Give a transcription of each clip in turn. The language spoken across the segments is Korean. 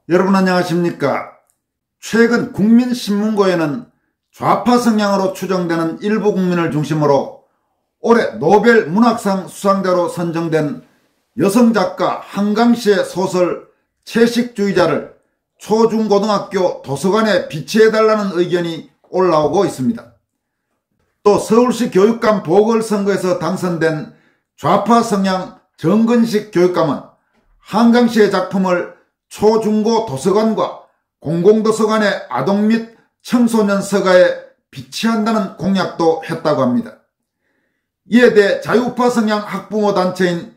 여러분 안녕하십니까? 최근 국민신문고에는 좌파 성향으로 추정되는 일부 국민을 중심으로 올해 노벨 문학상 수상자로 선정된 여성작가 한강씨의 소설 채식주의자를 초중고등학교 도서관에 비치해달라는 의견이 올라오고 있습니다. 또 서울시 교육감 보궐선거에서 당선된 좌파 성향 정근식 교육감은 한강씨의 작품을 초중고 도서관과 공공도서관의 아동 및 청소년 서가에 비치한다는 공약도 했다고 합니다. 이에 대해 자유우파 성향 학부모 단체인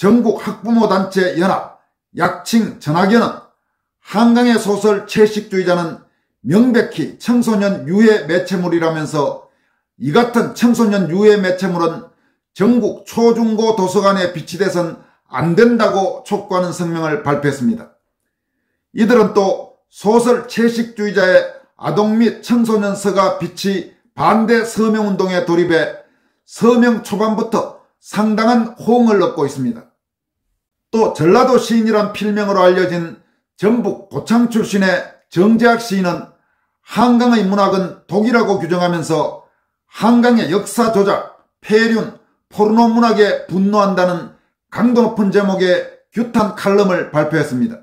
전국학부모단체 연합 약칭 전학연은 한강의 소설 채식주의자는 명백히 청소년 유해 매체물이라면서 이 같은 청소년 유해 매체물은 전국 초중고 도서관에 비치돼선 안 된다고 촉구하는 성명을 발표했습니다. 이들은 또 소설 채식주의자의 아동 및 청소년 서가 비치 반대 서명운동에 돌입해 서명 초반부터 상당한 호응을 얻고 있습니다. 또 전라도 시인이란 필명으로 알려진 전북 고창 출신의 정재학 시인은 한강의 문학은 독이라고 규정하면서 한강의 역사 조작, 폐륜, 포르노 문학에 분노한다는 강도 높은 제목의 규탄 칼럼을 발표했습니다.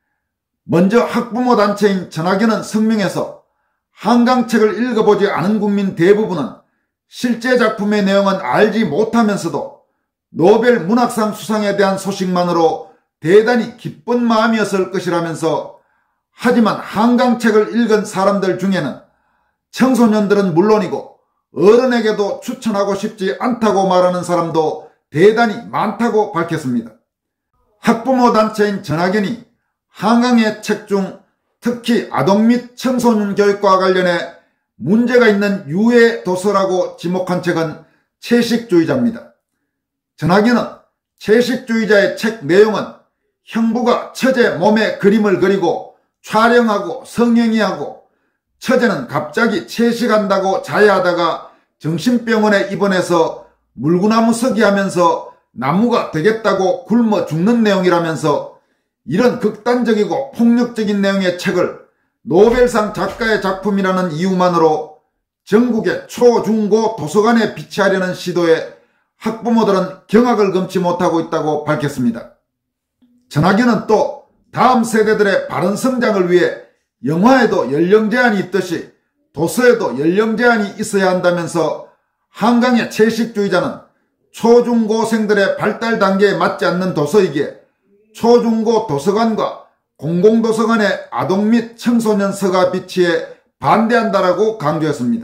먼저 학부모 단체인 전학연은 성명에서 한강책을 읽어보지 않은 국민 대부분은 실제 작품의 내용은 알지 못하면서도 노벨 문학상 수상에 대한 소식만으로 대단히 기쁜 마음이었을 것이라면서 하지만 한강책을 읽은 사람들 중에는 청소년들은 물론이고 어른에게도 추천하고 싶지 않다고 말하는 사람도 대단히 많다고 밝혔습니다. 학부모 단체인 전학연이 한강의 책 중 특히 아동 및 청소년 교육과 관련해 문제가 있는 유해 도서라고 지목한 책은 채식주의자입니다. 전학연은 채식주의자의 책 내용은 형부가 처제 몸에 그림을 그리고 촬영하고 성형이하고 처제는 갑자기 채식한다고 자해하다가 정신병원에 입원해서 물구나무 서기 하면서 나무가 되겠다고 굶어 죽는 내용이라면서 이런 극단적이고 폭력적인 내용의 책을 노벨상 작가의 작품이라는 이유만으로 전국의 초, 중, 고 도서관에 비치하려는 시도에 학부모들은 경악을 금치 못하고 있다고 밝혔습니다. 전학연은 또 다음 세대들의 바른 성장을 위해 영화에도 연령 제한이 있듯이 도서에도 연령 제한이 있어야 한다면서 한강의 채식주의자는 초중고생들의 발달 단계에 맞지 않는 도서이기에 초중고 도서관과 공공도서관의 아동 및 청소년 서가 비치에 반대한다라고 강조했습니다.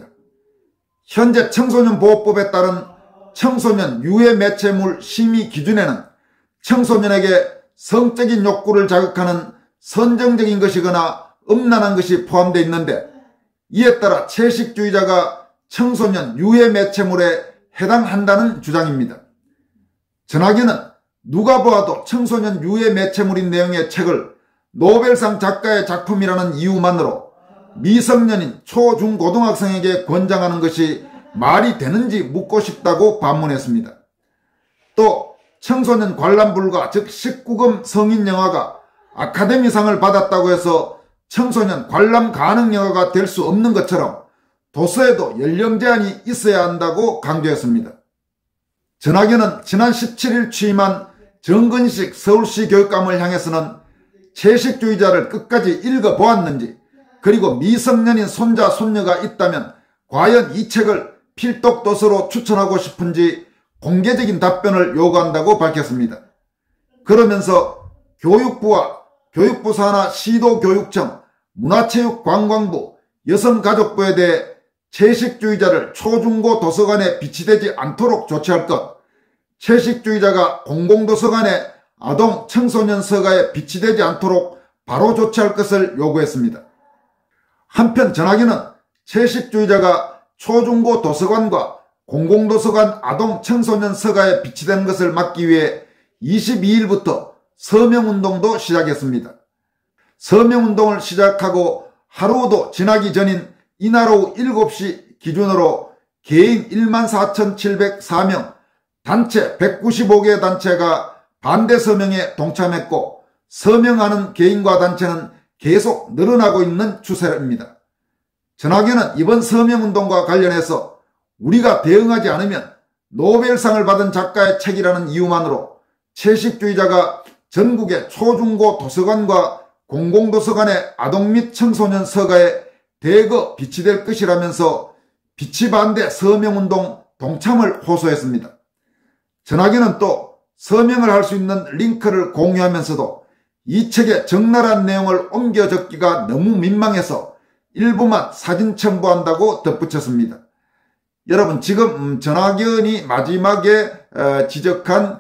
현재 청소년보호법에 따른 청소년 유해 매체물 심의 기준에는 청소년에게 성적인 욕구를 자극하는 선정적인 것이거나 음란한 것이 포함되어 있는데 이에 따라 채식주의자가 청소년 유해 매체물에 해당한다는 주장입니다. 전학연은 누가 보아도 청소년 유해 매체물인 내용의 책을 노벨상 작가의 작품이라는 이유만으로 미성년인 초, 중, 고등학생에게 권장하는 것이 말이 되는지 묻고 싶다고 반문했습니다. 또 청소년 관람 불가 즉 19금 성인 영화가 아카데미상을 받았다고 해서 청소년 관람 가능 영화가 될 수 없는 것처럼 도서에도 연령 제한이 있어야 한다고 강조했습니다. 전학연은 지난 17일 취임한 정근식 서울시 교육감을 향해서는 채식주의자를 끝까지 읽어보았는지 그리고 미성년인 손자 손녀가 있다면 과연 이 책을 필독도서로 추천하고 싶은지 공개적인 답변을 요구한다고 밝혔습니다. 그러면서 교육부와 교육부 산하 시도교육청, 문화체육관광부, 여성가족부에 대해 채식주의자를 초중고 도서관에 비치되지 않도록 조치할 것, 채식주의자가 공공도서관에 아동 청소년 서가에 비치되지 않도록 바로 조치할 것을 요구했습니다. 한편 전학연은 채식주의자가 초중고 도서관과 공공도서관 아동 청소년 서가에 비치되는 것을 막기 위해 22일부터 서명운동도 시작했습니다. 서명운동을 시작하고 하루도 지나기 전인 이날 오후 7시 기준으로 개인 14,704명, 단체 195개 단체가 반대 서명에 동참했고 서명하는 개인과 단체는 계속 늘어나고 있는 추세입니다. 전학연은 이번 서명운동과 관련해서 우리가 대응하지 않으면 노벨상을 받은 작가의 책이라는 이유만으로 채식주의자가 전국의 초중고 도서관과 공공도서관의 아동 및 청소년 서가에 대거 비치될 것이라면서 비치 반대 서명운동 동참을 호소했습니다. 전학연은 또 서명을 할 수 있는 링크를 공유하면서도 이 책의 적나라한 내용을 옮겨 적기가 너무 민망해서 일부만 사진 첨부한다고 덧붙였습니다. 여러분, 지금 전학연이 마지막에 지적한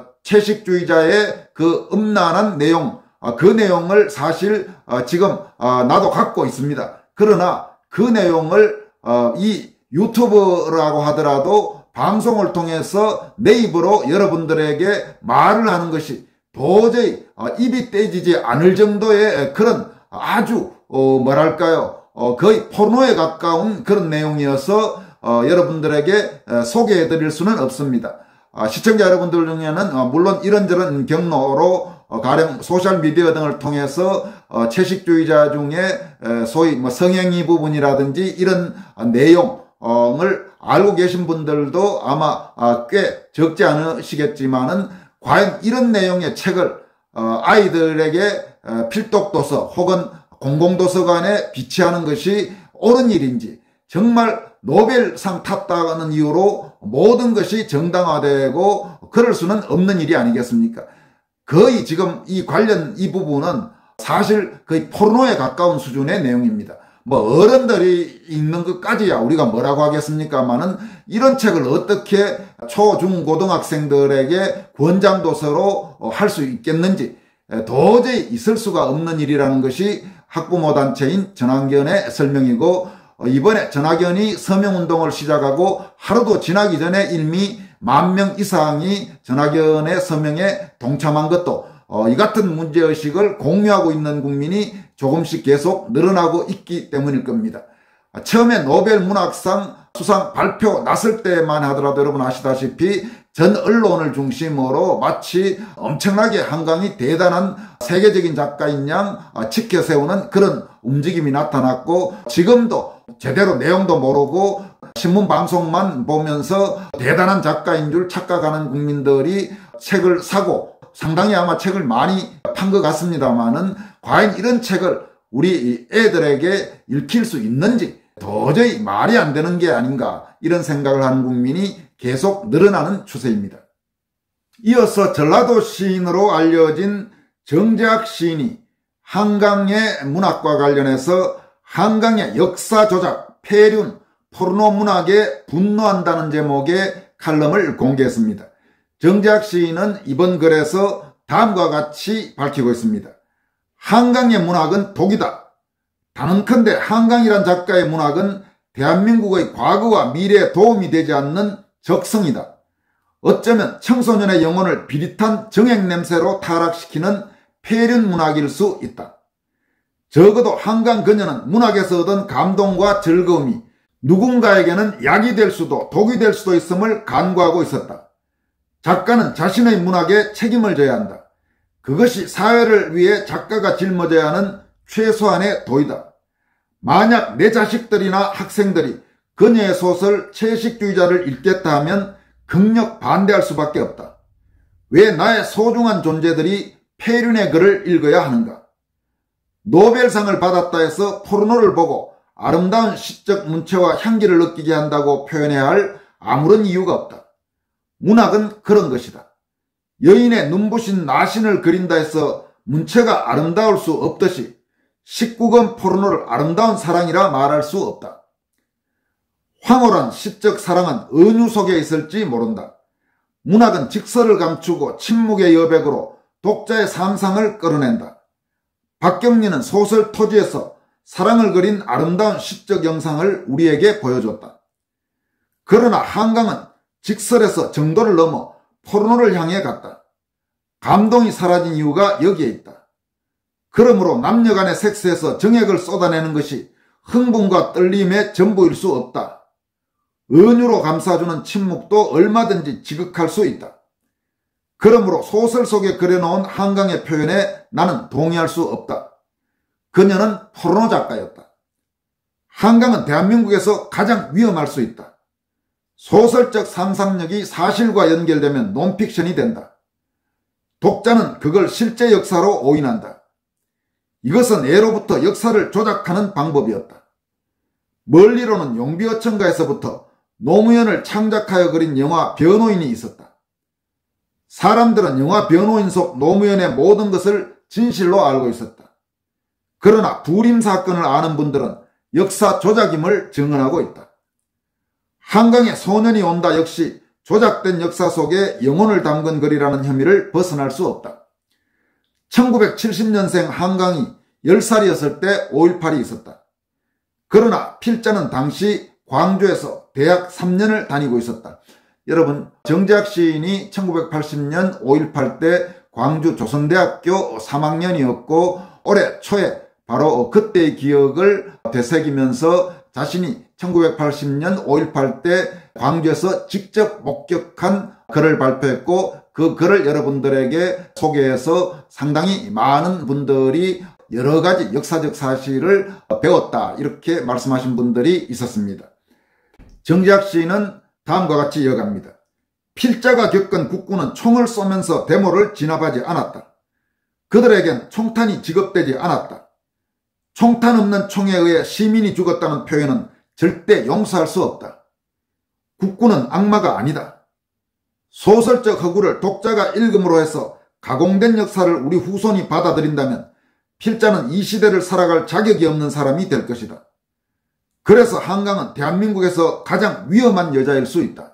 채식주의자의 그 음란한 내용, 그 내용을 사실 지금 나도 갖고 있습니다. 그러나 그 내용을 이 유튜브라고 하더라도 방송을 통해서 내 입으로 여러분들에게 말을 하는 것이 도저히 입이 떼지지 않을 정도의 그런 아주 뭐랄까요, 거의 포르노에 가까운 그런 내용이어서 여러분들에게 소개해드릴 수는 없습니다. 시청자 여러분들 중에는 물론 이런저런 경로로 가령 소셜미디어 등을 통해서 채식주의자 중에 소위 뭐 성행위 부분이라든지 이런 내용을 알고 계신 분들도 아마 꽤 적지 않으시겠지만은 과연 이런 내용의 책을 아이들에게 필독도서 혹은 공공도서관에 비치하는 것이 옳은 일인지, 정말 노벨상 탔다는 이유로 모든 것이 정당화되고 그럴 수는 없는 일이 아니겠습니까? 거의 지금 이 관련 이 부분은 사실 거의 포르노에 가까운 수준의 내용입니다. 뭐 어른들이 읽는 것까지야 우리가 뭐라고 하겠습니까마는 이런 책을 어떻게 초, 중, 고등학생들에게 권장도서로 할 수 있겠는지 도저히 있을 수가 없는 일이라는 것이 학부모 단체인 전학연의 설명이고, 이번에 전학연이 서명운동을 시작하고 하루도 지나기 전에 이미 10,000명 이상이 전학연의 서명에 동참한 것도 이 같은 문제의식을 공유하고 있는 국민이 조금씩 계속 늘어나고 있기 때문일 겁니다. 처음에 노벨 문학상 수상 발표 났을 때만 하더라도 여러분 아시다시피 전 언론을 중심으로 마치 엄청나게 한강이 대단한 세계적인 작가인 양 지켜 세우는 그런 움직임이 나타났고, 지금도 제대로 내용도 모르고 신문 방송만 보면서 대단한 작가인 줄 착각하는 국민들이 책을 사고 상당히 아마 책을 많이 판 것 같습니다만은 과연 이런 책을 우리 애들에게 읽힐 수 있는지 도저히 말이 안 되는 게 아닌가, 이런 생각을 하는 국민이 계속 늘어나는 추세입니다. 이어서 전라도 시인으로 알려진 정재학 시인이 한강의 문학과 관련해서 한강의 역사 조작, 폐륜, 포르노 문학에 분노한다는 제목의 칼럼을 공개했습니다. 정재학 시인은 이번 글에서 다음과 같이 밝히고 있습니다. 한강의 문학은 독이다. 단언컨대 한강이란 작가의 문학은 대한민국의 과거와 미래에 도움이 되지 않는 적성이다. 어쩌면 청소년의 영혼을 비릿한 정액 냄새로 타락시키는 폐륜 문학일 수 있다. 적어도 한강 그녀는 문학에서 얻은 감동과 즐거움이 누군가에게는 약이 될 수도 독이 될 수도 있음을 간구하고 있었다. 작가는 자신의 문학에 책임을 져야 한다. 그것이 사회를 위해 작가가 짊어져야 하는 최소한의 도이다. 만약 내 자식들이나 학생들이 그녀의 소설 채식주의자를 읽겠다 하면 극력 반대할 수밖에 없다. 왜 나의 소중한 존재들이 폐륜의 글을 읽어야 하는가? 노벨상을 받았다 해서 포르노를 보고 아름다운 시적 문체와 향기를 느끼게 한다고 표현해야 할 아무런 이유가 없다. 문학은 그런 것이다. 여인의 눈부신 나신을 그린다 해서 문체가 아름다울 수 없듯이 19금 포르노를 아름다운 사랑이라 말할 수 없다. 황홀한 시적 사랑은 은유 속에 있을지 모른다. 문학은 직설을 감추고 침묵의 여백으로 독자의 상상을 끌어낸다. 박경리는 소설 토지에서 사랑을 그린 아름다운 시적 영상을 우리에게 보여줬다. 그러나 한강은 직설에서 정도를 넘어 포르노를 향해 갔다. 감동이 사라진 이유가 여기에 있다. 그러므로 남녀간의 섹스에서 정액을 쏟아내는 것이 흥분과 떨림의 전부일 수 없다. 은유로 감싸주는 침묵도 얼마든지 지극할 수 있다. 그러므로 소설 속에 그려놓은 한강의 표현에 나는 동의할 수 없다. 그녀는 포르노 작가였다. 한강은 대한민국에서 가장 위험할 수 있다. 소설적 상상력이 사실과 연결되면 논픽션이 된다. 독자는 그걸 실제 역사로 오인한다. 이것은 예로부터 역사를 조작하는 방법이었다. 멀리로는 용비어천가에서부터 노무현을 창작하여 그린 영화 변호인이 있었다. 사람들은 영화 변호인 속 노무현의 모든 것을 진실로 알고 있었다. 그러나 부림 사건을 아는 분들은 역사 조작임을 증언하고 있다. 한강에 소년이 온다 역시 조작된 역사 속에 영혼을 담근 글이라는 혐의를 벗어날 수 없다. 1970년생 한강이 10살이었을 때 5.18이 있었다. 그러나 필자는 당시 광주에서 대학 3년을 다니고 있었다. 여러분, 정재학 시인이 1980년 5.18 때 광주 조선대학교 3학년이었고 올해 초에 바로 그때의 기억을 되새기면서 자신이 1980년 5.18 때 광주에서 직접 목격한 글을 발표했고 그 글을 여러분들에게 소개해서 상당히 많은 분들이 여러 가지 역사적 사실을 배웠다 이렇게 말씀하신 분들이 있었습니다. 정재학 시인은 다음과 같이 이어갑니다. 필자가 겪은 국군은 총을 쏘면서 대모를 진압하지 않았다. 그들에겐 총탄이 지급되지 않았다. 총탄 없는 총에 의해 시민이 죽었다는 표현은 절대 용서할 수 없다. 국군은 악마가 아니다. 소설적 허구를 독자가 읽음으로 해서 가공된 역사를 우리 후손이 받아들인다면 필자는 이 시대를 살아갈 자격이 없는 사람이 될 것이다. 그래서 한강은 대한민국에서 가장 위험한 여자일 수 있다.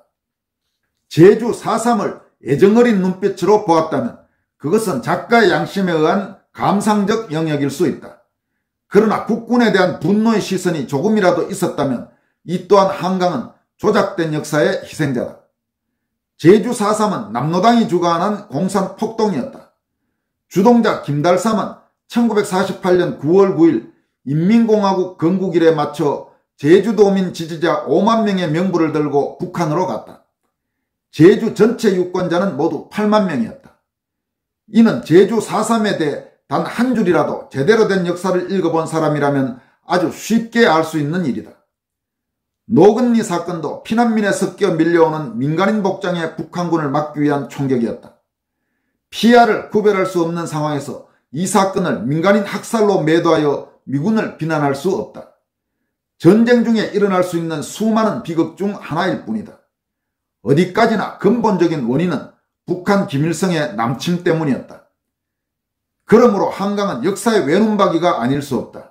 제주 4.3을 애정어린 눈빛으로 보았다면 그것은 작가의 양심에 의한 감상적 영역일 수 있다. 그러나 국군에 대한 분노의 시선이 조금이라도 있었다면 이 또한 한강은 조작된 역사의 희생자다. 제주 4.3은 남로당이 주관한 공산 폭동이었다. 주동자 김달삼은 1948년 9월 9일 인민공화국 건국일에 맞춰 제주도민 지지자 5만 명의 명부를 들고 북한으로 갔다. 제주 전체 유권자는 모두 8만 명이었다. 이는 제주 4.3에 대해 단 한 줄이라도 제대로 된 역사를 읽어본 사람이라면 아주 쉽게 알 수 있는 일이다. 노건리 사건도 피난민에 섞여 밀려오는 민간인 복장의 북한군을 막기 위한 총격이었다. 피아를 구별할 수 없는 상황에서 이 사건을 민간인 학살로 매도하여 미군을 비난할 수 없다. 전쟁 중에 일어날 수 있는 수많은 비극 중 하나일 뿐이다. 어디까지나 근본적인 원인은 북한 김일성의 남침 때문이었다. 그러므로 한강은 역사의 외눈박이가 아닐 수 없다.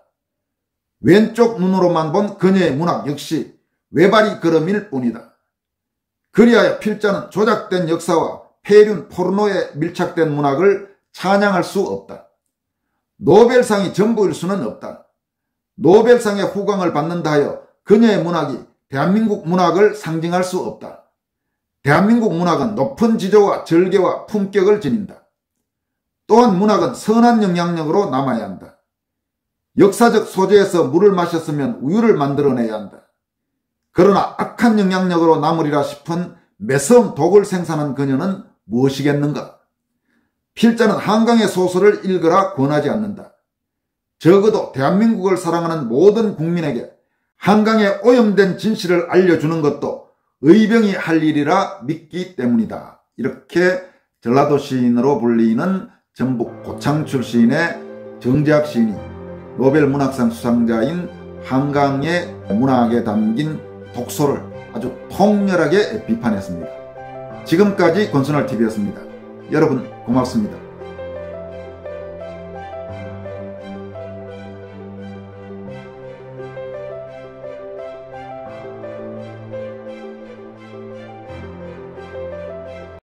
왼쪽 눈으로만 본 그녀의 문학 역시 외발이 걸음일 뿐이다. 그리하여 필자는 조작된 역사와 폐륜 포르노에 밀착된 문학을 찬양할 수 없다. 노벨상이 전부일 수는 없다. 노벨상의 후광을 받는다 하여 그녀의 문학이 대한민국 문학을 상징할 수 없다. 대한민국 문학은 높은 지조와 절개와 품격을 지닌다. 또한 문학은 선한 영향력으로 남아야 한다. 역사적 소재에서 물을 마셨으면 우유를 만들어내야 한다. 그러나 악한 영향력으로 남으리라 싶은 매서운 독을 생산한 그녀는 무엇이겠는가? 필자는 한강의 소설을 읽으라 권하지 않는다. 적어도 대한민국을 사랑하는 모든 국민에게 한강의 오염된 진실을 알려주는 것도 의병이 할 일이라 믿기 때문이다. 이렇게 전라도 시인으로 불리는 전북 고창 출신의 정재학 시인이 노벨 문학상 수상자인 한강의 문학에 담긴 독소를 아주 통렬하게 비판했습니다. 지금까지 권순할TV였습니다. 여러분 고맙습니다.